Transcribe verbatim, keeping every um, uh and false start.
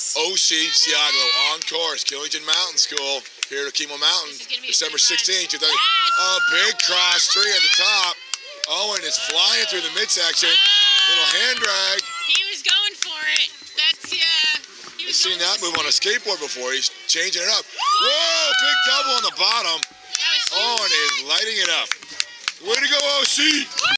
O C Seattle on course, Killington Mountain School, here at Okemo Mountain, December sixteenth, two thousand. A big cross three on the top. Owen is flying through the midsection. Little hand drag. He was going for it. That's, yeah. He was I've seen that move on a skateboard before. He's changing it up. Woo! Whoa, big double on the bottom. That was Owen is lighting it up. Way to go, O C.